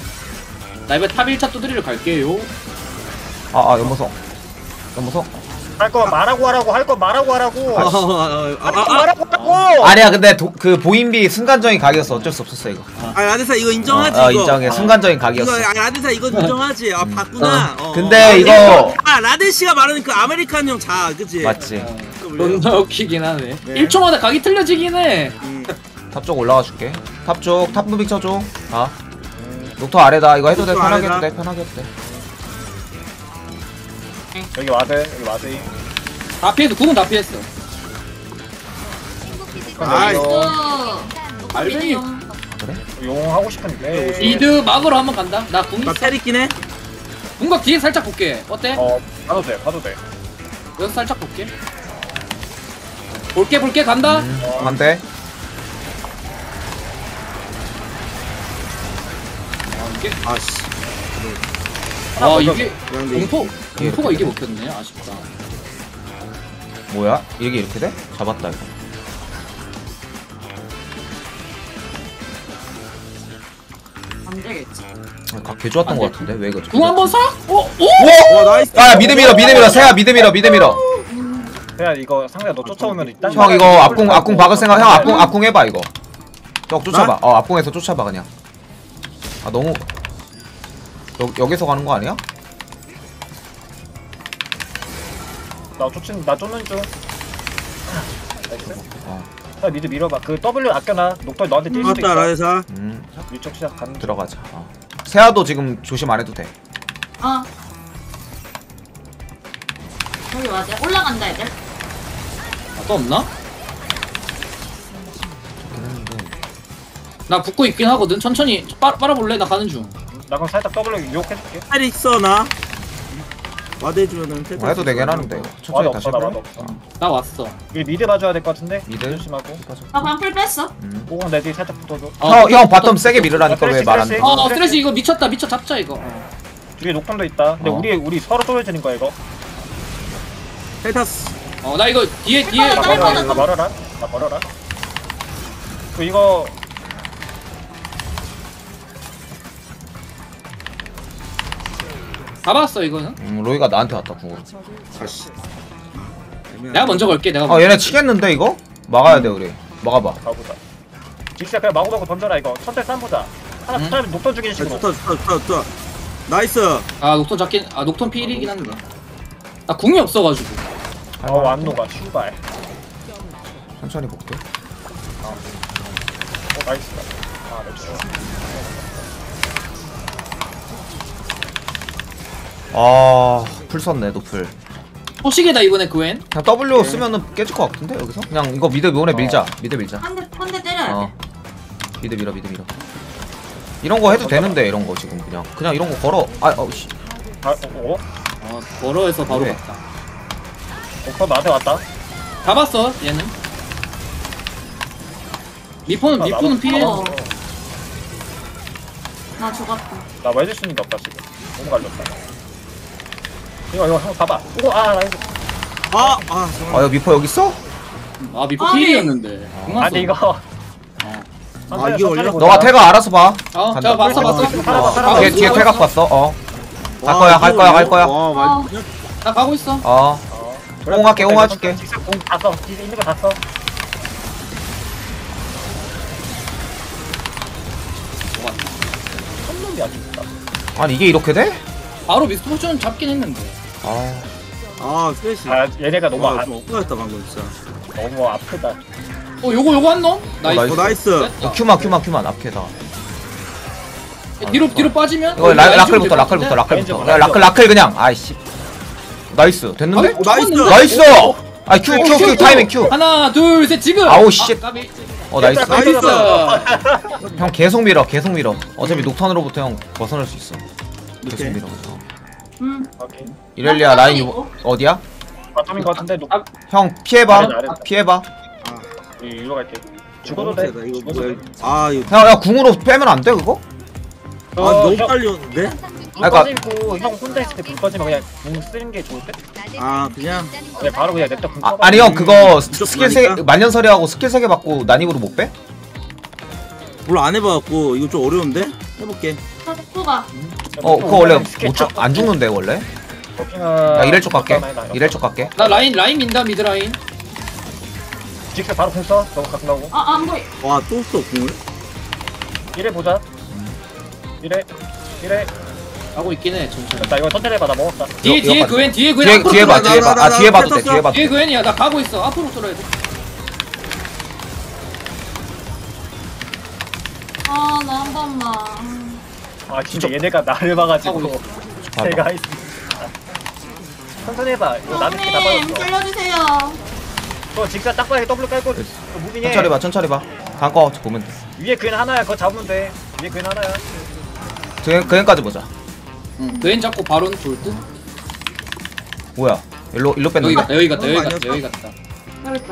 나 이번에 탑 일 차 두드리러 갈게요. 아, 아, 연보성. 연보성. 할 거 말하고 하라고 할 거 말하고 하라고. 아, 아, 아, 할 거 아, 말하고 하라고. 아니야 근데 도, 그 보인비 순간적인 각이었어. 어쩔 수 없었어 이거. 아, 라데사 이거 인정하지 어, 어, 이거. 인정해. 순간적인 각이었어. 이거 아, 라데사 이거 인정하지. 아 봤구나. 어. 어, 근데 어. 이거- 아 라데 씨가 말하는 그 아메리칸 형 자, 그치? 맞지. 존나 웃기긴 하네. 네. 일 초마다 각이 틀려지긴 해. 음. 탑 쪽 올라가 줄게. 탑 쪽 탑 무빙 쳐줘. 아. 녹터 아래다. 이거 해도 돼. 녹터 편하게 해도 아래다. 돼. 편하게 해도 돼. 여기 와드 여기 와드. 다 피했어. 구분 다 피했어. 아이. 어. 알맹이. 용 하고 싶은데. 이드 막으로 한번 간다. 나 궁 나 있어. 때리긴 해. 궁각 뒤에 살짝 볼게. 어때? 어 봐도 돼 봐도 돼. 여기서 살짝 볼게. 볼게 볼게 간다. 음, 반대. 아, 이게 아씨. 아 이게 근데 공포 이게 공포가 이렇게 이게 먹혔네. 아쉽다. 뭐야? 이게 이렇게 돼? 잡았다 이거. 안 되겠지. 아, 각개 좋았던 거 같은데 왜 이거? 궁 한번 사? 어? 오? 와 나이스. 야 미드 밀어 미드 밀어 세야 미드 밀어 미드 밀어. 그냥 이거 상대 너 쫓아오면 일단. 형 이거 앞궁 앞궁 박을 생각. 형 앞궁 앞궁 해봐 이거. 형 쫓아봐. 어 앞궁에서 쫓아봐 그냥. 아 너무 여, 여기서 가는 거 아니야? 나 쫓는 나 쫓는 중. 나이스. 어. 자 미드 밀어봐. 그 W 아껴놔. 녹턴 너한테 뛸 수도 맞다 있어. 라데사. 음 위쪽 시작 가는 중. 들어가자. 어. 세아도 지금 조심 안 해도 돼. 어. 여기 와드 올라간다 애들. 아, 또 없나? 나 붙고 있긴 하거든. 천천히 빨, 빨아볼래? 나 가는 중. 나 그럼 살짝 W 유혹해줄게. 팔 있어 나. 와드 해주면은 텔 뭐 해도 되긴 하는데 이거. 와드 천천히 다시 없어 나 해볼래? 와드 없어. 나 왔어. 이 미드 봐줘야 될 것 같은데. 미드? 조심하고. 나 그냥 풀 뺐어. 음. 오공 내 뒤에 살짝 붙어줘. 어, 형, 형 붙었- 바텀 세게 밀으라니까 왜 말 안 돼? 어, 어 쓰레쉬 이거 미쳤다. 미쳐 잡자 이거. 뒤에 녹턴도 있다. 근데 어. 우리 우리 서로 쫄려지는 거야 이거. 텔타스. 어 나 이거 뒤에 뒤에 나 빨리 멀어라. 빨리 나 멀어라. 나 멀어라. 그 이거 잡았어 이거는. 음, 로이가 나한테 왔다 궁으로. 아씨. 내가 먼저 걸게. 내가 아 먼저. 얘네 치겠는데 이거? 막아야 돼 우리. 막아봐. 가보자. 직시야 그냥 마구마구 던져라 이거. 천천히 쌈보자. 하나 응? 붙으면 녹턴 죽이는 식으로. 좋다 좋다 좋다 좋다. 나이스. 아 녹턴 잡긴 아 녹턴 필이긴 한데. 나 궁이 없어가지고. 어 안노가 슈발. 천천히 볼게. 어 나이스다. 아 나이스. 아, 풀 썼네, 노플. 소식이다 이번에 그웬. 그냥 W 쓰면은 깨질 것 같은데 여기서? 그냥 이거 미드 요네 밀자. 미드 밀자. 한대 한 대 때려야 돼. 어. 미드 밀어, 미드 밀어. 이런 거 해도 되는데 이런 거 지금 그냥 그냥 이런 거 걸어. 아, 어우 씨. 아, 어, 어? 어 멀어에서 바로 그래. 갔다. 녹턴 나한테 왔다. 잡았어 얘는. 미포는 아, 미포는 나도- 피해. 어. 나 죽었다. 나 외줄 수 있는 게 없다 지금. 너무 갈렸다. 이거 이거 한번 봐봐. 이거 아 나 이거. 아, 아, 아, 여기 미포 여기 있어? 아 미포 아니. 필이었는데. 아 근데 이거. 아, 이게 원래- 너가 태가 알아서 봐. 어, 간다. 자 봤어 봤어. 살아봐, 살아봐. 뒤에 뒤에 태각 봤어. 어. 갈 거야, 갈 거야, 갈 거야. 와, 어. 말. 나 가고 있어. 어. 옹 할게, 옹 해줄게. 직접 공다 써. 뒤에 있는 거 다 써. 한 놈이 아주 좋다. 아니 이게 이렇게 돼? 바로 미스포션 잡긴 했는데. 아. 아, 스페이시. 아 얘네가 너무 와, 아, 좀 엇갈렸다 방금 진짜. 너무 아프다. 어 요거 요거 한 놈? 나이스. 어, 나이스. 됐다. 어, 큐만 큐만 큐만 앞에다. 뒤로 뒤로 빠지면. 이거 라, 왼쪽으로 라클부터 될 라클부터 것 라클부터. 왼쪽, 야, 라클 라클 그냥. 아이씨. 나이스. 됐는데? 어, 나이스. 나이스. 아, 큐 큐 큐 타이밍 큐. 하나 둘 셋 지금. 아우, 씨. 까비. 어, 나이스. 나이스. 나이스. 형 계속 밀어. 계속 밀어. 어차피 녹턴으로부터 형 벗어날 수 있어. 계속 오케이. 밀어. 어. 음. 오케이. 이렐리아 라인 유- 어디야? 바텀인 것 같은데 녹. 아, 형 피해봐. 아래다, 아래다. 피해봐. 일로 갈게. 죽어도 죽어도 돼. 돼. 이거 죽어도 뭐야? 돼. 아, 이거. 형, 야 궁으로 빼면 안 돼 그거? 아, 어, 너무 형- 빨리 오는데? 불 아까- 꺼지고 형 혼자 있을 때 불 꺼지면 그냥 궁 쓰는 게 좋을 때? 아, 그냥. 그냥 바로 그냥 냅다 궁 아, 써봐. 아니 형 그거 스- 무조건 스킬 세 하니까? 만년설이하고 스킬 세 개 받고 난입으로 못 빼? 몰라 안 해봐갖고 이거 좀 어려운데? 해볼게. 수가. 어 그거 원래 못 죽, 안 죽는데 원래? 버핑아. 나 이럴 쪽 갈게. 이럴 쪽 갈게. 나 라인 라인 민다 미드 라인. 직스 바로 공 써. 저거 갖고 나오고. 아, 안 보이. 와또 써 공을? 이래 보자. 이래. 이래. 하고 있긴 해 천천히. 나 이거 천천히 해봐. 나 먹었다. 뒤에 이거 뒤에 가자. 그웬 뒤에 그웬 뒤에 앞으로 뒤에 봐 뚫어야 뒤에 돼. 봐. 아 뒤에 봐도 돼 뒤에 봐도 뒤에 돼. 그웬이야. 나 가고 있어. 앞으로 뚫어야 돼. 아, 나 한 번만. 아 진짜 얘네가 나를 봐가지고 하고 제가 했습니다. 천천히 해봐. 이거 나는 다 형님, 빠졌어. 살려주세요. 너 직사 딱 봐야 더블 깔고 너 무빙해. 천천히 봐 천천히 봐. 다음 거 보면 돼. 위에 그앤 하나야. 그거 잡으면 돼. 위에 그앤 하나야. 그 그행까지 보자. 응. 그웬 잡고 바론 돌 듯. 뭐야? 일로 일로 뺐는 여기 거? 갔다 여기 갔다 여기 그런 거 갔다 여기 갔다. 여기 있다.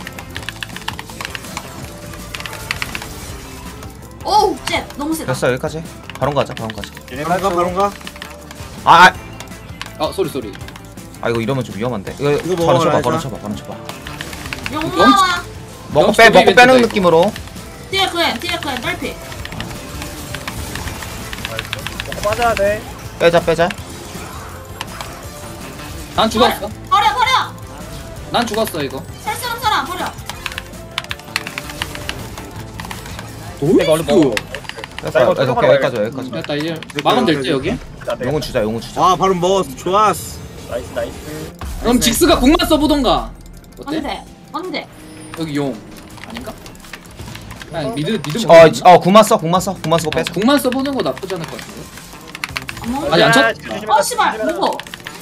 오우, 쉣. 너무 세다. 됐어 여기까지. 바로 가자 바로 가자. 얘네 바론가 바론가? 아, 아, 아 쏘리 쏘리. 아 이거 이러면 좀 위험한데. 이거 이거 바로 먹어라, 쳐봐 얘들아. 바로 쳐봐 바로 쳐봐. 용 나와. 먹고 영수 빼 먹고 이벤트다, 빼는 이거. 느낌으로. 뒤에 그애, 뒤에 그애, 딸피. 먹고 빠져야 돼. 빼자 빼자. 난 죽었어. 버려, 버려. 난 죽었어 이거. 살수록 사람 버려. 내가 얼른 먹어. 됐어. 이거 오케이 들어가라, 여기까지 와, 여기까지. 됐다 이제 막으면 될 때 여기. 나 내가- 용은 주자 용은 주자. 아 바론 먹었어 좋았어. 나이스 나이스. 그럼 직스가 공만 써보던가. 어때? 언제? 언제? 여기 용 아닌가? 그냥 미드 미드 어, 먹는 어 구만 써 구만 써 구만 쓰고 빼자. 공만 써보는 거 나쁘지 않을 것 같은데. 안 먹는 아니, 안 쳤- 어, 씨발. 뭐고?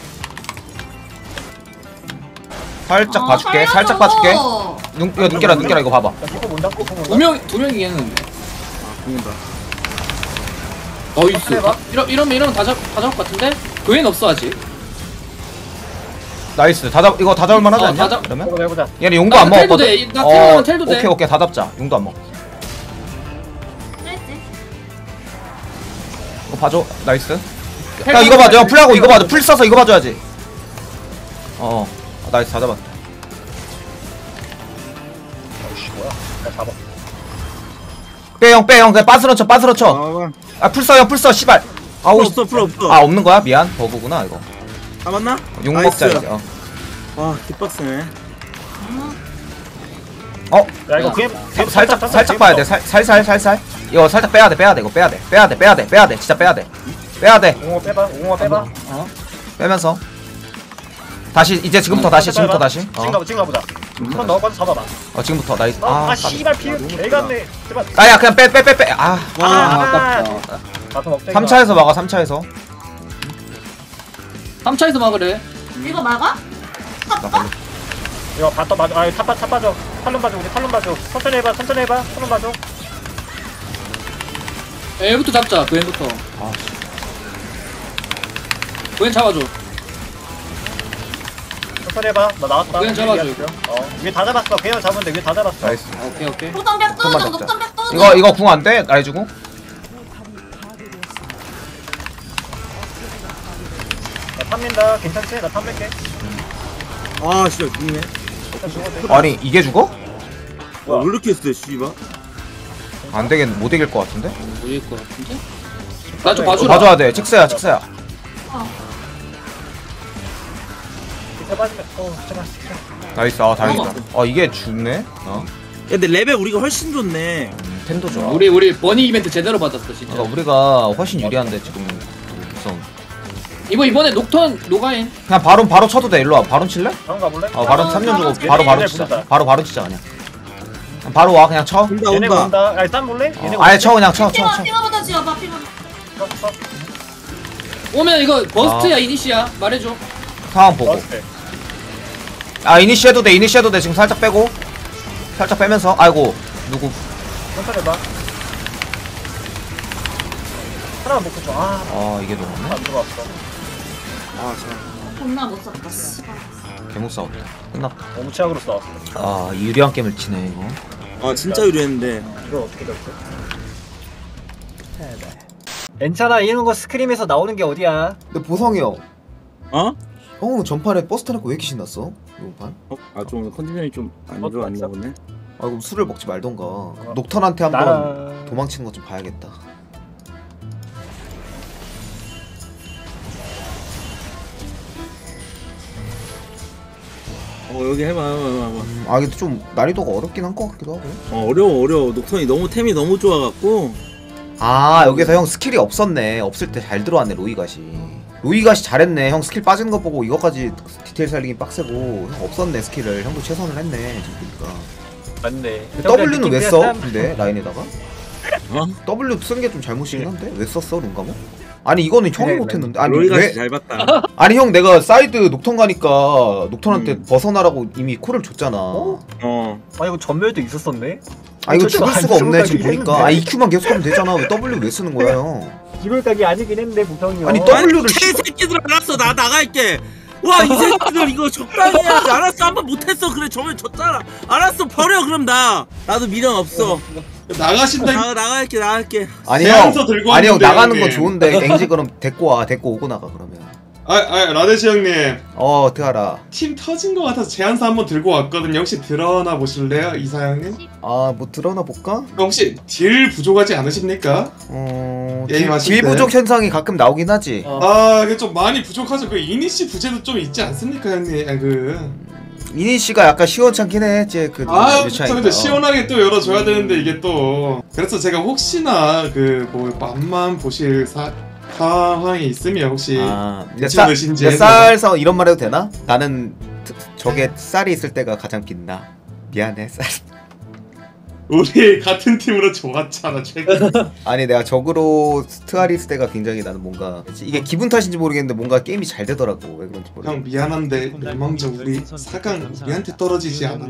살짝 아, 봐줄게 살려줘. 살짝 봐줄게. 눈 이거 눈결아 눈결아 이거 봐봐. 나 기포 본다. 기포 본다. 두명두 명이겠는데. 아 공이다. 나이스. 해봐. 다- 이러 이러면 이러면 다 잡 다 잡을 것 같은데. 그웬 없어 아직. 나이스 다 잡 이거 다 잡을 만하지 어, 않냐? 다 잡- 그러면? 해보자 해보자. 얘는 용도 나 안 텔도 먹었거든. 돼. 나 텔도 하면 텔도 돼. 오케이 오케이 다 잡자. 용도 안 먹. 그랬지. 이거 봐줘. 나이스. 텔 형 이거 잡고 봐줘. 형 가야지. 풀하고 이거 봐줘. 풀 써서 이거 봐줘야지. 어. 어, 나이스 다 잡았다. 어이씨 뭐야? 나 잡아. 빼형 빼형 그냥 빠스러 쳐 빠스러 쳐. 아 아 풀 써 형 풀 써 씨발. 아우 풀 없어 풀 없어. 아 없는 거야? 미안. 버그구나 이거. 잡았나? 용 나이스. 먹자 이제. 어. 와 뒷박스네. 어? 야 이거 그앤 살- 살짝 살짝 봐야 돼. 살 살살 살살. 이거 살짝 빼야 돼. 빼야 돼. 이거 빼야 돼. 빼야 돼. 빼야 돼. 빼야 돼. 진짜 빼야 돼. 빼야 돼. 옹호 빼봐. 옹호 빼봐. 어? 빼면서 다시 이제 지금부터 다시 지금부터 다시. 어. 지금 가보 지금 가보자. 한번 넣어봐서 잡아봐. 어 지금부터 나이스. 아, 아. 씨발 피 개같네. 제발. 아야 그냥 빼 빼 빼 빼. 아. 아 아깝다. 가서 먹자. 삼 차에서 막아. 삼 차에서. 삼 차에서 막으래. 이거 막아? 나 걸려. 이거 바터 맞아. 아, 탑, 탑 빠져. 탈론 빠져. 우리 탈론 빠져. 천천히 해봐. 천천히 해봐. 탈론 빠져. 얘부터 잡자. 그웬부터. 아. 그웬 잡아줘. 천천히 해봐. 나 나왔다. 그냥 잡아줘, 위에 이거. 어, 위에 다 잡았어. 그냥 잡으면 돼. 위에 다 잡았어. 나이스. 오케이 오케이. 녹턴 백 손만 도우죠, 잡자. 녹턴 백 도우죠. 이거 이거 궁 안 돼? 나 해주고. 나 탐민다. 괜찮지? 나 탐밀게. 아 진짜 죽네. 일단 죽어도 돼. 아니 이게 죽어? 와, 왜 이렇게 했어 씨발? 안 되겠 못 이길 것 같은데? 못 이길 것 같은데? 나 좀 어, 봐주라. 봐줘야 돼. 칙스야 칙스야. 밑에 빠지면. 어, 제발. 나이스. 아 다행이다. 어 이게 죽네. 어. 야, 근데 레벨 우리가 훨씬 좋네. 음, 템도 좋아. 우리 우리 버니 이벤트 제대로 받았어 진짜. 그러니까 우리가 훨씬 유리한데 지금 우선 이번 이번에 녹턴 노가인. 그냥 바론 바로 쳐도 돼. 일로 와. 바론 칠래? 바로 가볼래? 어 바론 어, 삼 년 바론 주고 바로 바로 얘네 치자. 부른다. 바로 바로 치자 그냥. 그냥 바로 와 그냥 쳐. 온다 얘네 온다. 온다. 아니, 쌈 볼래? 얘네 어, 아예 쳐 그냥 쳐 쳐 피마, 쳐. 피마부터 지어봐, 피마. 온다. 오면 이거 버스트야 이니시야. 말해줘. 상황 보고. 버스트. 아 이니시 해도 돼. 이니시 해도 돼. 지금 살짝 빼고. 살짝 빼면서. 아이고 누구? 천천히 해봐. 하나만 먹고 줘. 아, 아 이게 너무네. 안 들어왔어. 아 참. 겁나 못 썼다, 씨발. 개못 싸웠다. 끝났다. 너무 최악으로 싸웠어. 아 유리한 게임을 치네 이거. 아 진짜 유리했는데. 이걸 어떻게 됐어? 괜찮아. 이런 거 스크림에서 나오는 게 어디야? 근데 보성이 형, 어? 형은 전판에 버스 타는 거 왜 이렇게 신났어? 이번 판? 어? 아좀 컨디션이 좀 안 좋았나 보네. 아 그럼 술을 먹지 말던가. 녹턴한테 한번 나랑 도망치는 거 좀 봐야겠다. 어 여기 해봐 해봐 해봐. 음, 아 근데 좀 난이도가 어렵긴 한 것 같기도 하고. 어 어려워 어려워. 녹턴이 너무 템이 너무 좋아갖고. 아 여기서 형 스킬이 없었네. 없을 때 잘 들어왔네 로이갓이. 로이갓이 잘했네. 형 스킬 빠지는 거 보고 이거까지 디테일 살리긴 빡세고 형 없었네 스킬을. 형도 최선을 했네 지금 보니까. 맞네. W는 왜 써? 근데 라인에다가? 어? W 쓰는 게 좀 잘못이긴 한데 왜 썼어 룬가모? 아니 이거는 형이 그래, 못했는데 아니 로이가 왜? 잘 봤다. 아니 형 내가 사이드 녹턴 가니까 녹턴한테 음. 벗어나라고 이미 콜을 줬잖아. 어? 어. 아 이거 전멸도 있었었네. 아 이거 저쪽도 죽을 수가 안 없네 지금 죽을 보니까. 아 이큐만 계속 하면 되잖아. 왜 W 왜 쓰는 거야 형? 이럴 각이 아니긴 했는데 보성이 형. 아니 W를 개 새끼들 알았어 나 나갈게. 와 이 새끼들 이거 적당히 해야지. 알았어 한 번 못했어. 그래 저번에 졌잖아. 알았어 버려 그럼 나. 나도 미련 없어. 나가신다. 나 나갈게 나갈게. 아니 형 제안서 들고 아니 형 왔는데, 나가는 형님. 건 좋은데 앵지 그럼 데리고 와. 데리고 오고 나가 그러면. 아, 아 라데시 형님 어 어떻게 알아? 팀 터진 것 같아서 제안서 한번 들고 왔거든요. 혹시 들어나 보실래요, 이사 형님? 아 뭐 드러나 볼까? 혹시 딜 부족하지 않으십니까? 어... 게임 딜, 하실 딜 때? 부족 현상이 가끔 나오긴 하지. 어. 아 이게 좀 많이 부족하죠. 그 이니시 부재도 좀 있지 않습니까, 형님? 아, 그. 이니 씨가 약간 시원찮긴 해. 제 그 아, 유치하니까. 근데 시원하게 또 열어줘야 되는데 이게 또 그래서 제가 혹시나 그 뭐 맛만 보실 사 상황이 있으면 혹시 아, 괜찮으신지 내 해서. 쌀서 이런 말 해도 되나? 나는 트- 저게 쌀이 있을 때가 가장 빛나. 미안해 쌀. 우리 같은 팀으로 좋았잖아 최근. 아니 내가 적으로 스트아리스 때가 굉장히 나는 뭔가 이게 기분 탓인지 모르겠는데 뭔가 게임이 잘 되더라고. 왜 그런지 모르겠어. 형 미안한데 멸망전 우리 사 강 우리한테 떨어지지 않아?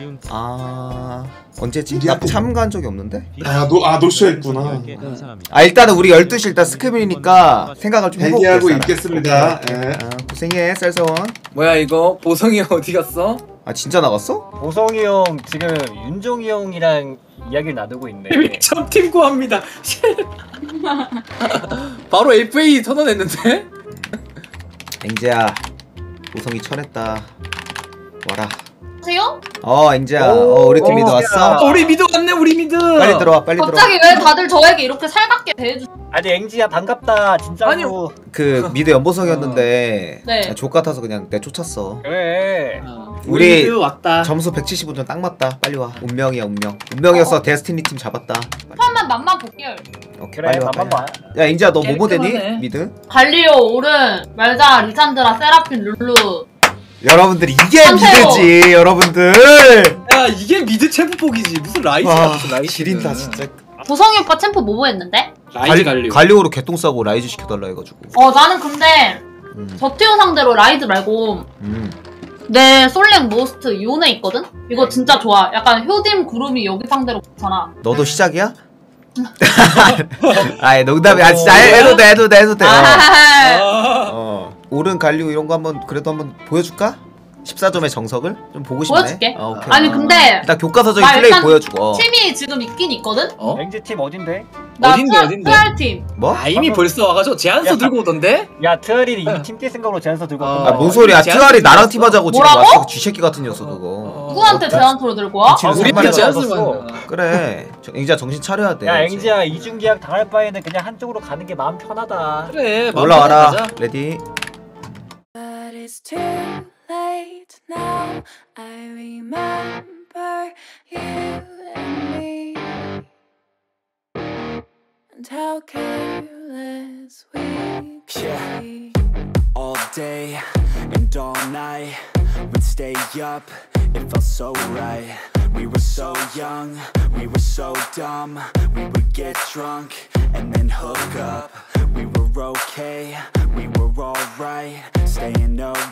아 언제지? 나 우리한테- 참가한 적이 없는데? 아노아 노쇼했구나. 아 일단은 우리 열두 시 일단 스크민이니까 생각을 좀 해볼게. 대기하고 쌀아. 있겠습니다. 예. 아, 고생해 쌀서원. 뭐야 이거 보성이 형 어디 갔어? 아 진짜 나갔어? 보성이 형 지금 윤종이 형이랑 이야기를 나누고 있네. 전 팀 구합니다. 바로 에프에이 선언했는데? 앵지야 우성이 쳐냈다. 와라. 세요? 어 앵지야 어 우리 팀 리드 오, 왔어? 어, 우리 미드 왔네 우리 미드. 빨리 들어와 빨리 들어와. 갑자기 왜 다들 저에게 이렇게 살갑게 대해주? 아니 앵지야 반갑다 진짜로. 아니, 그 미드 연보성이었는데 네. 족 같아서 그냥 내쫓았어. 그래. 어, 우리 우리 미드 왔다. 점수 백칠십오 점 딱 맞다. 빨리 와. 운명이야 운명. 운명이었어. 데스티니 팀 잡았다. 빨리. 한번 맛만 볼게요. 오케이 그래 빨리 와. 밥만 빨리 와. 봐. 야 앵지야 너 뭐뭐 되니? 깨끗하네. 미드? 갈리오, 오른, 말자, 리산드라, 세라핀, 룰루. 여러분들 이게 안돼요. 미드지 여러분들. 야 이게 미드 챔프복이지 무슨 라이즈야 와 무슨 라이즈. 지린다 진짜. 보성이 오빠 챔프 뭐뭐 했는데? 라이즈 갈리오. 갈리오로 개똥 싸고 라이즈 시켜달라 해가지고. 어 나는 근데 음. 저티오 상대로 라이즈 말고 음. 내 솔랭 모스트 요네 있거든? 이거 진짜 좋아. 약간 효딤 구름이 여기 상대로 좋잖아. 너도 시작이야? 아이 농담이 아 진짜 해도 돼 해도 돼 해도 돼. 어. 아, 어. 오른 갈리오 이런 거 한번 그래도 한번 보여줄까? 십사 점의 정석을 좀 보고 싶네. 보여줄게. 어, 오케이. 아니 근데 일단 교과서적인 나 플레이 일단 보여주고. 어. 팀이 지금 있긴 있거든? 어? 앵지 팀 어딘데? 나 어딘데, 어딘데? 트알 팀. 뭐? 아 이미 벌써 와가지고 제안서 야, 들고 오던데? 야 트알이 이미 팀 뛸 생각으로 제안서 들고 어. 왔던 아 거. 뭔 소리야? 제안 트알이 나랑 들었어? 팀하자고 지금 뭐라고? 왔어. 쥐새끼 같은 녀석 그거. 누구한테 제안토를 들고 와? 미친 아, 우리 우리 상관이 팀 제안서 없었어. 만나. 그래. 저- 앵지야 정신 차려야 돼. 야 이제. 앵지야 이중계약 당할 바에는 그냥 한쪽으로 가는 게 마음 편하다. 그래 마음 올라와라. 편하게 가자. 레디. But it's too late now. I remember you and me, and how careless we could Yeah. be. All day and all night, we'd stay up, it felt so right. We were so young, we were so dumb. We would get drunk and then hook up. We were okay, we were alright, staying up